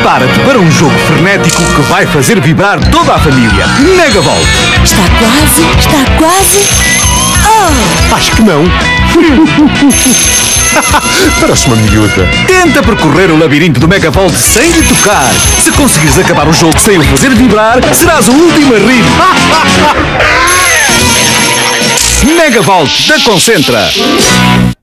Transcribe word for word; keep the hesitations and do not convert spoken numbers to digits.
Prepara-te para um jogo frenético que vai fazer vibrar toda a família. Megavolt. Está quase, está quase. Oh! Acho que não. Parece uma miúda. Tenta percorrer o labirinto do Megavolt sem lhe tocar. Se conseguires acabar o jogo sem o fazer vibrar, serás o último a rir. Megavolt da Concentra.